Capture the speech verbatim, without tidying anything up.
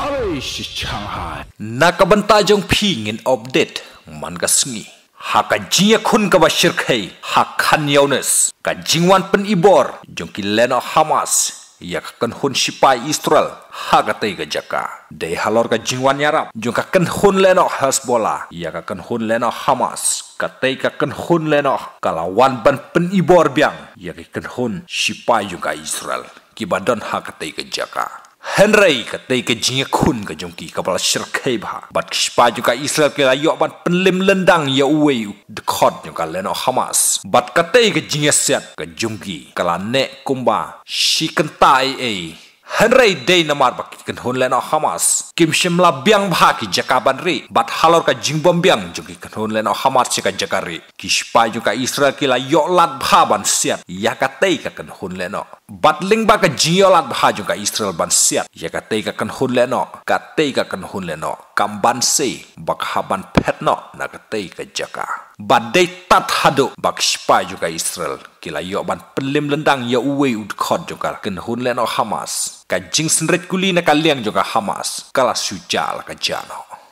Alice Shanghai. Nakabanta jong pingin update man ka sngi. Haka jia kun ka bashir kai hakan yaunes ka jingwan pen ibor jong kileno Hamas ya kan hun sipai Israel haka tai ka jaka dei halor ka jingwan yarap jong ka kan hun leno Hezbollah ya ka kan hun leno Hamas ka tai ka kan hun leno kalawan ban pen ibor biang ya ka kan hun sipai jong ka Israel kibadon haka tai ka jaka Henry katai ke jinga kun ke jongki kapal syirkai bah bat kispa juga Israel ke layo bat penlim lendang ya uwe dekot juga leno Hamas bat katai ke jinga set ke jongki kala nek kumba shi kentai e Henry day namar bak ken hon leno Hamas kim shimla biang bah ki jakaban ri bat halor ka jingbom biang jongki ken hon leno Hamas ka jakari kispa juga Israel ke layo lat baban set ya katai ka ken hon leno bat ling ba ka jiolat bah juga Israel ban set ya katai ka ken hon leno katai ka ken hon leno kamban se bak haban petno na katai ka jaka badai tat hado bak spa juga Israel kila yo ban pelim lendang ya uwe udkhot juga ken hun leno Hamas ka jing senret kuli na kaliang juga Hamas kala sujal ka jano